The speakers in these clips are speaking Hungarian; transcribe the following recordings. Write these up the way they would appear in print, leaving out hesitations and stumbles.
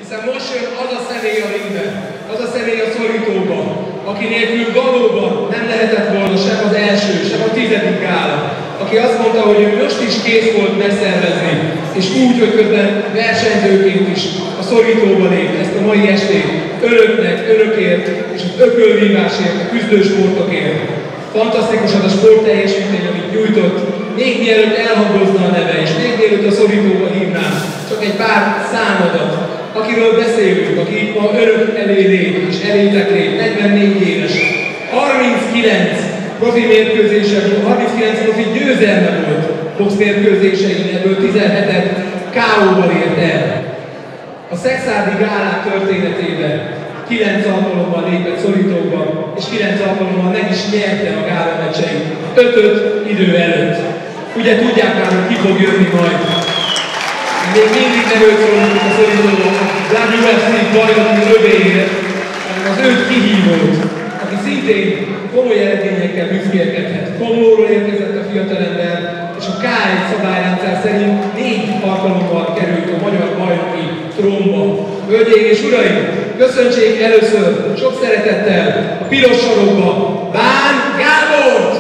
Hiszen most jön az a személy a ringben, az a személy a szorítóban, aki nélkül valóban nem lehetett volna sem az első, sem a 10. gála. Aki azt mondta, hogy ő most is kész volt megszervezni, és úgy, hogy közben versenyzőként is a szorítóba lép ezt a mai estét önöknek, önökért, és az ökölvívásért, a küzdősportokért. Fantasztikus az a sportteljesítmény, amit nyújtott, még mielőtt elhangozna a neve, és még mielőtt a szorítóba hívnám, csak egy pár számadat, akiről beszélünk, aki itt ma önök elé lép, és elétek lép, 44 éves, 39 profi mérkőzése, 39 profi győzelme volt box mérkőzésein, ebből 17-et KO-val ért el. A Szekszárdi gálák történetében 9 alkalommal lépett szorítóban, és 9 alkalommal meg is nyerte a gála meccseit, 5-5 idő előtt. Ugye tudják már, hogy ki fog jönni majd. Még mindig nem őt szólunk a szorítóban, a WFC bajnoki övéért, hanem az őt kihívót, aki szintén komoly eredményekkel büszkélkedhet. Komlóról érkezett a fiatalember, és a K1 szabályrendszer szerint 4 alkalommal került a magyar bajnoki trónba. Hölgyeim és uraim, köszöntsék először sok szeretettel a piros sarokba Bán Gábort!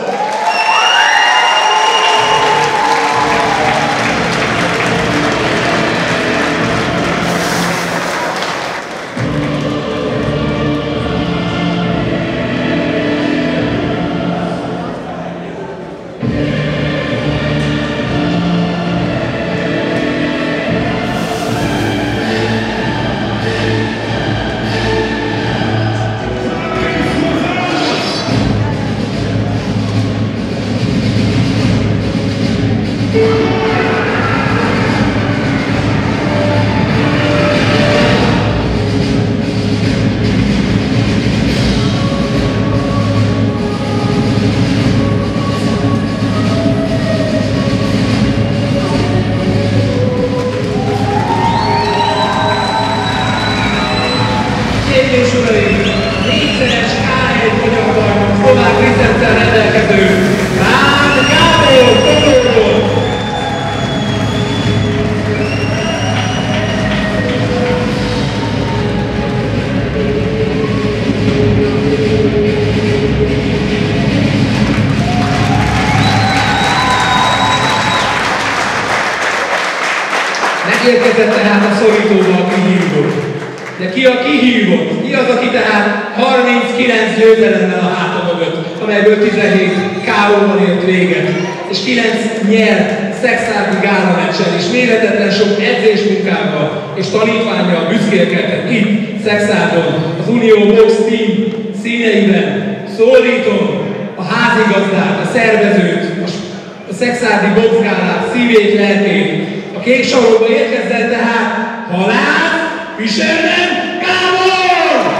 Érkezett tehát a szorítóba a kihívott. De ki a kihívott? Ki az, aki tehát 39 győzelemmel a háta mögött, amelyből 17 KO-val ért véget, és 9 nyert Szekszárdi gála meccsen, és méretetlen sok edzésmunkával és tanítvánnyal büszkélkedett itt Szekszárdon, az Unió Box Team színeiben. Szólítom a házigazdát, a szervezőt, a Szekszárdi boxgálát, szívét, lelkét. A kék sarokba érkezzen tehát Halász Fischerman Gábor!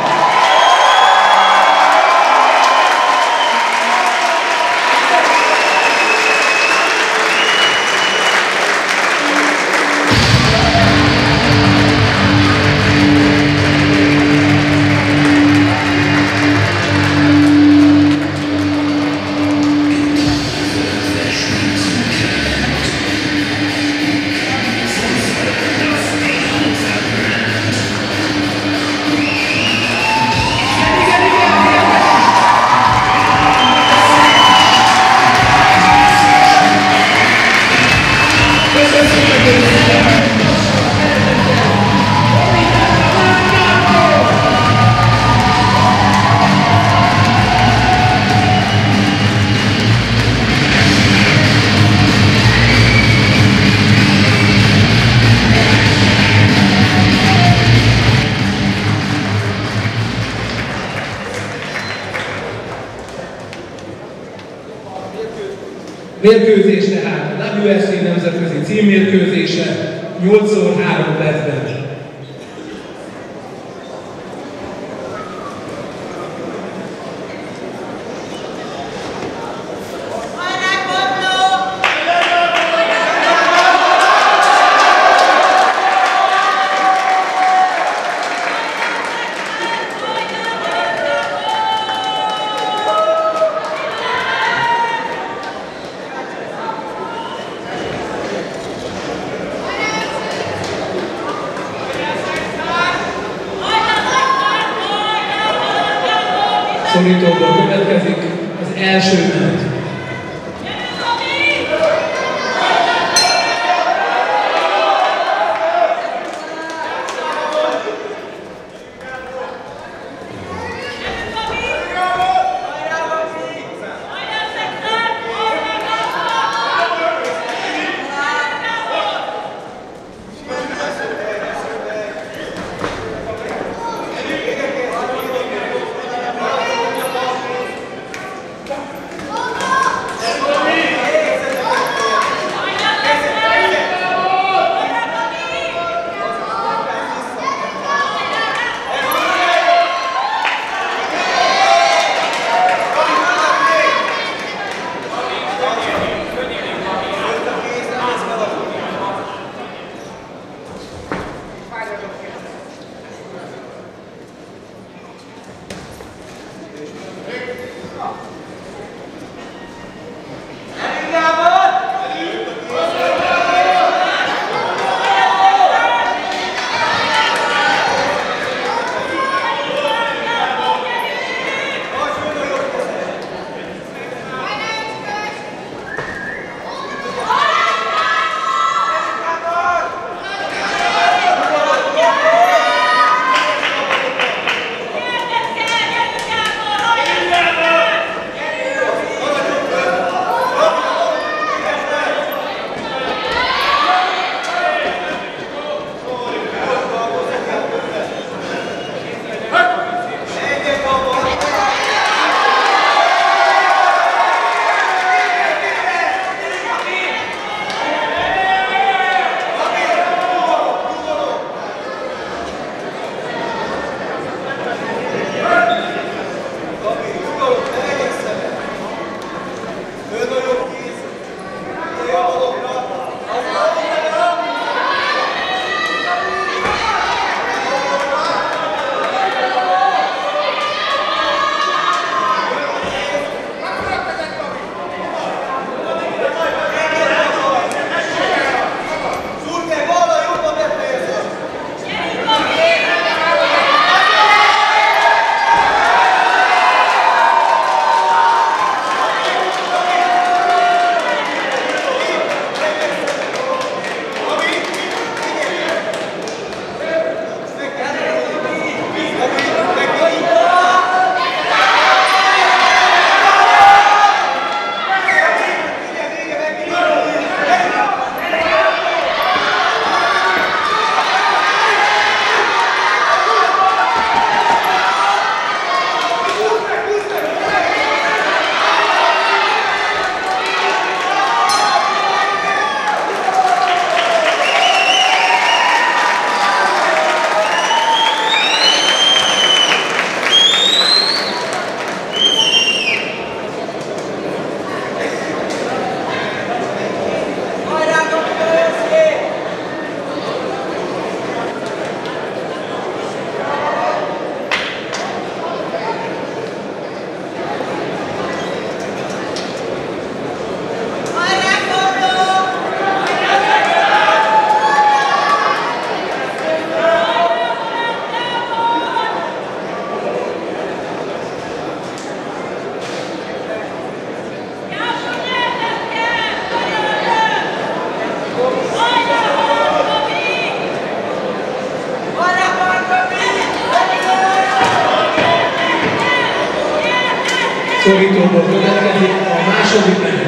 Mérkőzés tehát a WFC nemzetközi címmérkőzése 8x3 percben. Szorítóból következik az első menet. Szorítóból következik a második menet.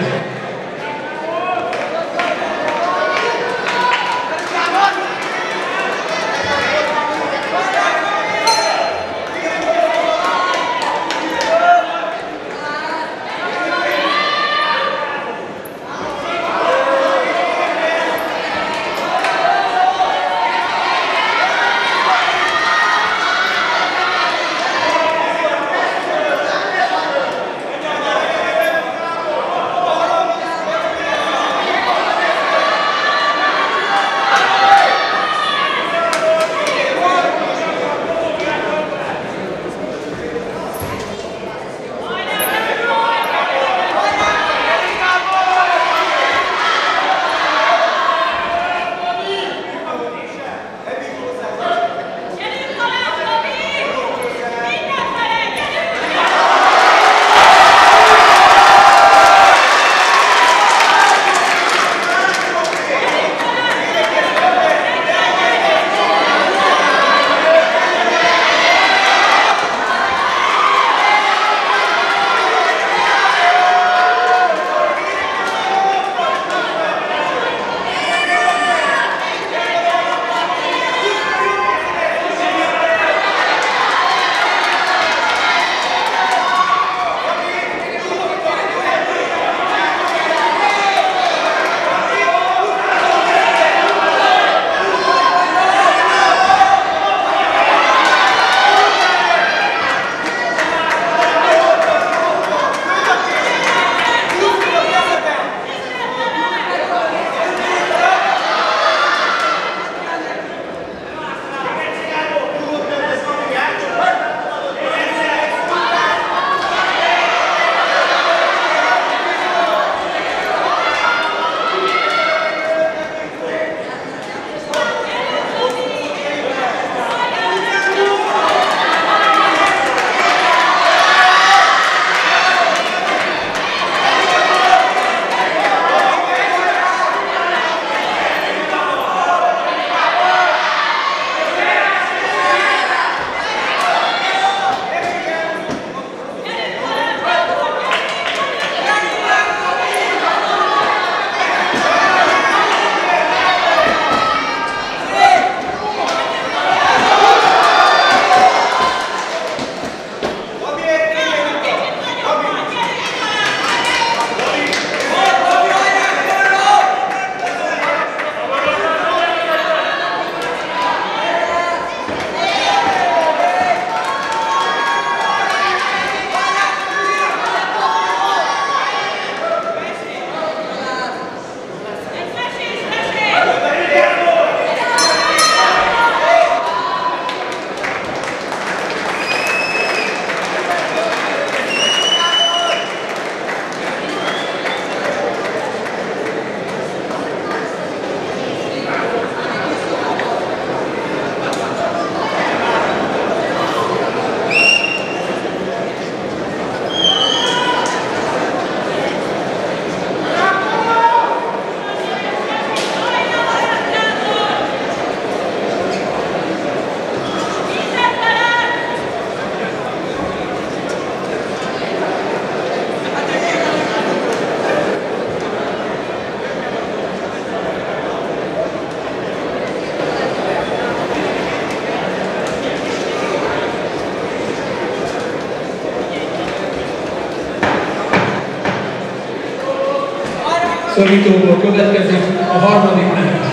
Szorítóból következik a harmadik menet.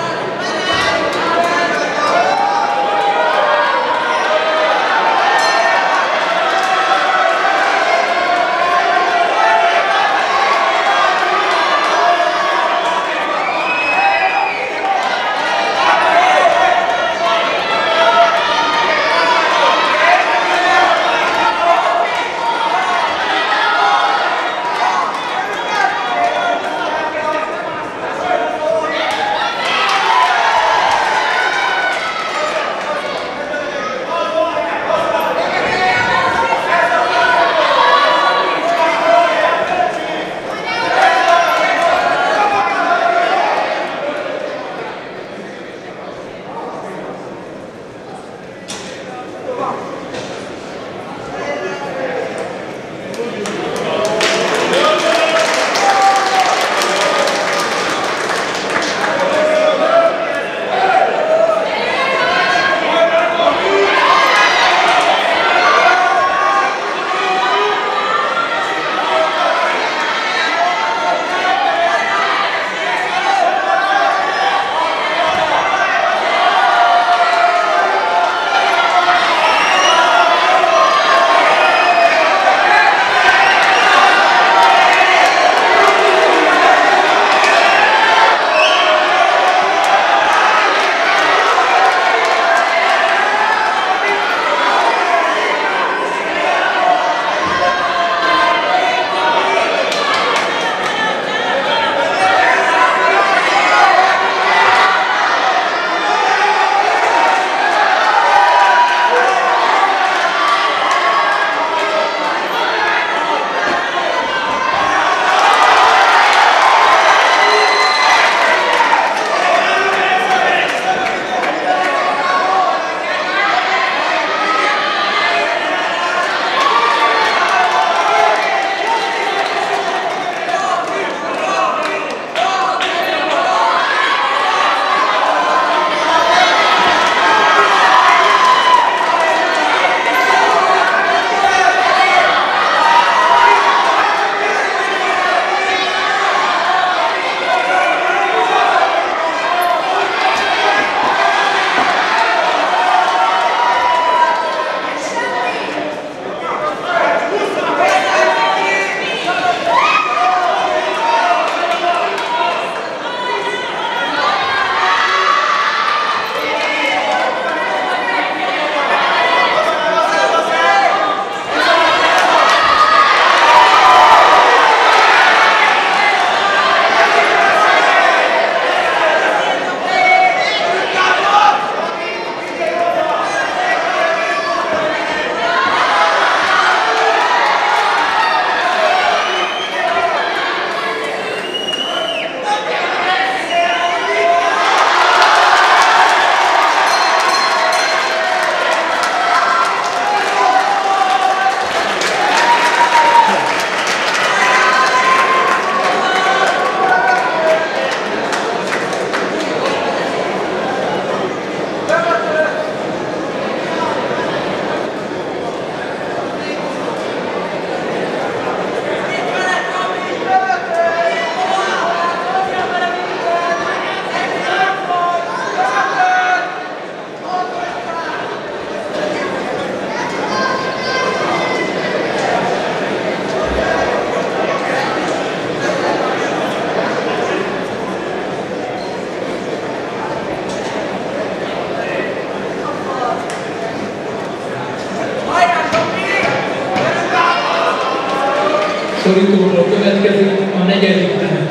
Szorítóból következik a negyedik menet.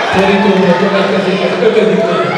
Szorítóból következik az 5. menet.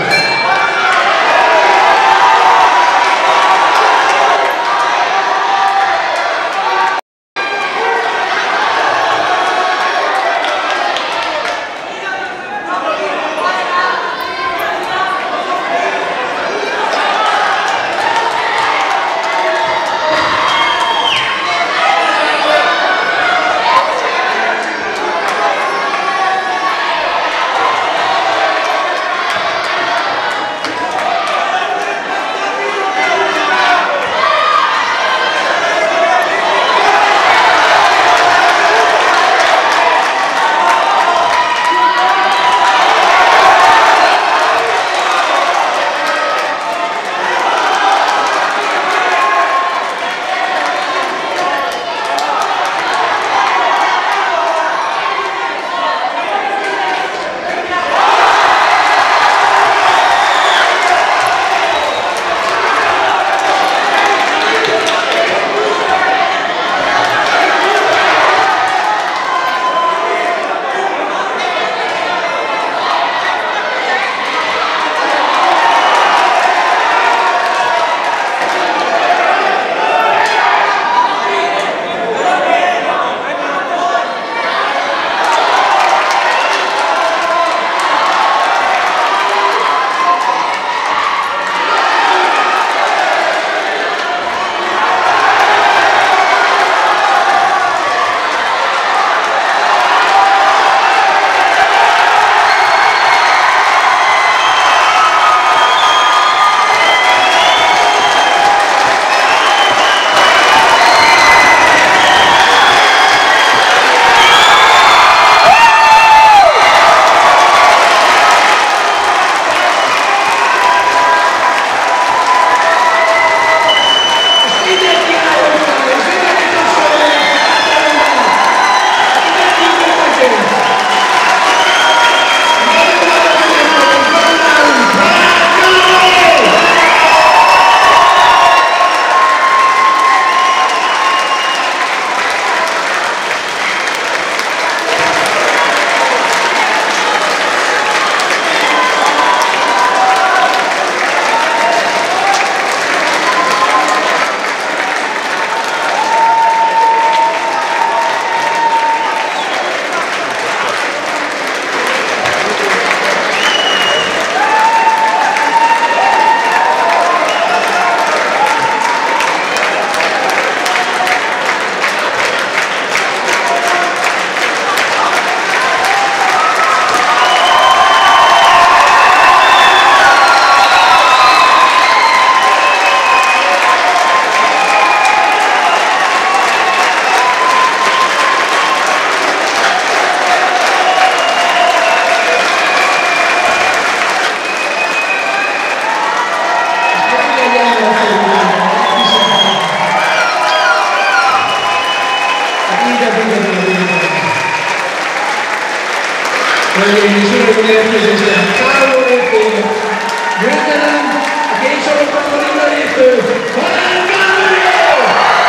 Hölgyeim és uraim, mérkőzésen Káló lépő, győzelem, a két sorokban lépő, Balázs Gábor!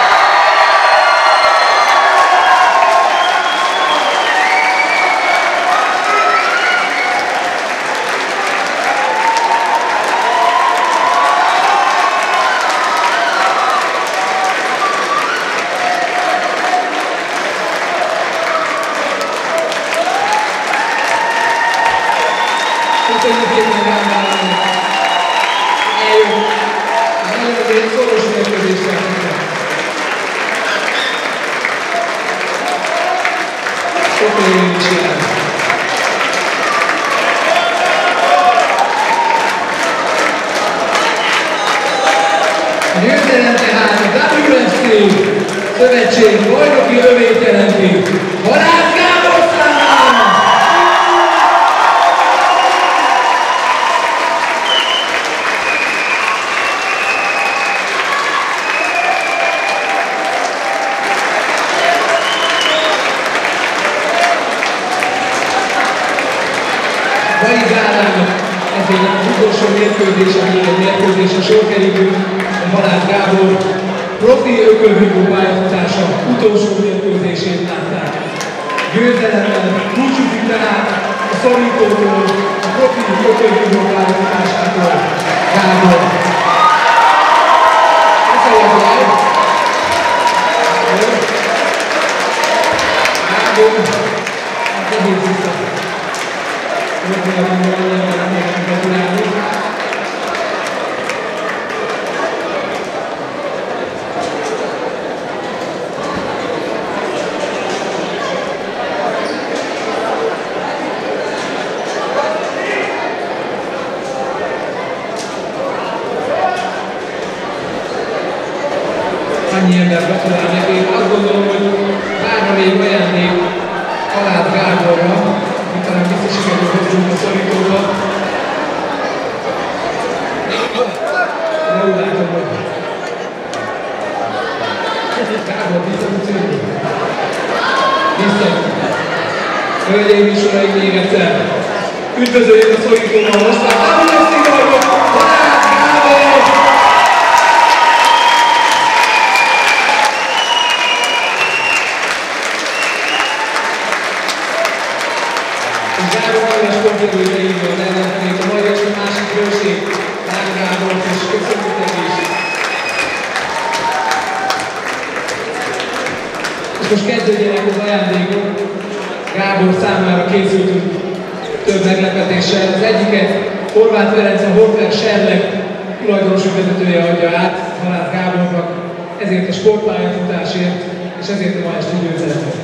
Köszönjük szépen Gábor! Eljött! Nagyon szoros mérkőzésre. Sok olyan is jár. A győzelem tehát a WFC szövetség bajnoki övét jelenti. Balázs Gábor számára! Mai gálának ezért az utolsó mérkőzése, még egy mérkőzésre sor kerülünk, Balázs Gábor profi ökölvívó pályafutása utolsó mérkőzését látták. Győzelemmel búcsúzik tehát a szorítótól, a profi ötödjúgó pályafutásától Gábor. Köszönjük el! Gábor, hát nehéz vissza. Rögtön nem lehet gratulálni. Annyi ember gratulál neki. Azt gondolom, hogy várna még ajándék Halász Gáborra, mint talán biztos sikerül hozzunk a szorítóba. De úgy látom, hogy Gábor vissza tudsz jönni. Vissza. Hölgyeim és uraim, még egyszer. Üdvözöljük a szorítóban most a Halász Gábor! Gábor nagyon sportolói így van ellenfelét, a magyar és a másik hőség, Láng Gábort, és köszönjük neki is. És most kezdődjenek az ajándékok. Gábor számára készültünk több meglepetéssel. Az egyiket Horváth Ferenc, a Horváth Serleg tulajdonos vezetője adja át Halász Gábornak, ezért a sportpályafutásért, és ezért a ma esti győzelemért.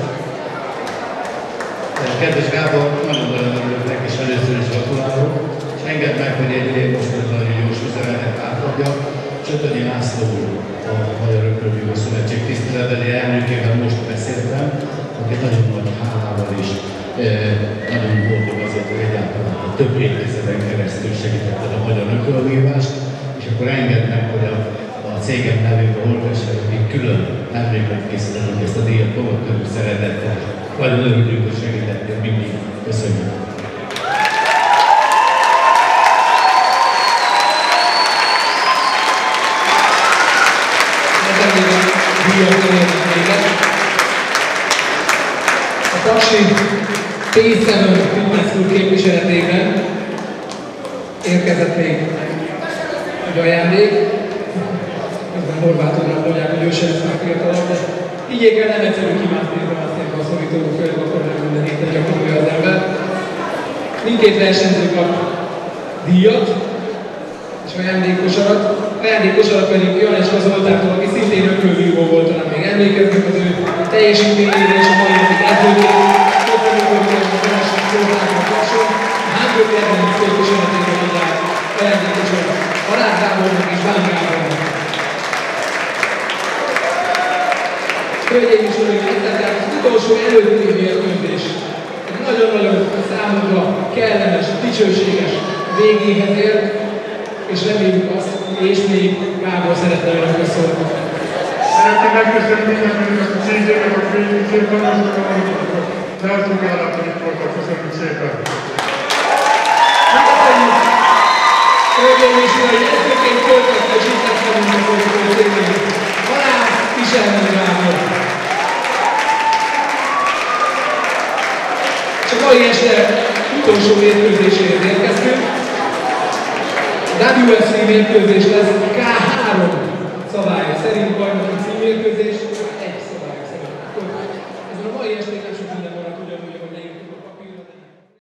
Kedves Gábor, nagyon-nagyon örülök neki, és először is gratulálok, és engedd meg, hogy egy most nagyon gyors üzenetet átadjak. Csötöni László úr, a Magyar Röpülőbíró Szövetség tiszteletbeli elnökével most beszéltem, aki nagyon nagy hálával is nagyon boldog azért, hogy egyáltalán a több évtizeden keresztül segítetted a magyar röpülővírást, és akkor engedd meg, hogy a cégem nevében Horváth, akik külön emléket készítenek ezt a díjat, tovább több szeretettel. Nagyon örülünk, hogy segítettél mindig. Köszönjük! A Taksi P7 Fitness Club képviseletében érkezett még egy ajándék. Közben Horváthonnan mondják, hogy ő sem lesz már fiatalabb, de higgyék el, nem egyszerű kimászni a szorítóba földbe, akkor nem minden héten gyakorolja az ember. Mindkét versenyző kap díjat és ajándékosarat. Ajándékosarat pedig Janeska Zoltántól, aki szintén ökölvívó volt, talán még emlékeznek az ő teljesítményére, és a mai napig edzőként köszönjük a verseny Zoltántól kapcsolat. A Hágői Erdemű képviseletében adják ajándékosarat Halász Gábornak és Bán Gábornak. Hölgyeim és uraim, ez tehát az utolsó előtti mérkőzés. Egy nagyon-nagyon számomra kellemes, dicsőséges végéhez ért, és reméljük azt, és még Gábor szeretne önökre szólni. Szeretném megköszönni mindenkinek a cégének, a szépen a felszolgálatot itt voltak. Köszönjük szépen! Köszönjük! Hölgyeim és uraim, edzőként folytatva és itt lesz velünk a Szolító cégén. Halász Kiselmen Gábor! És a mai este utolsó mérkőzéséhez érkeztünk. WSC mérkőzés lesz K3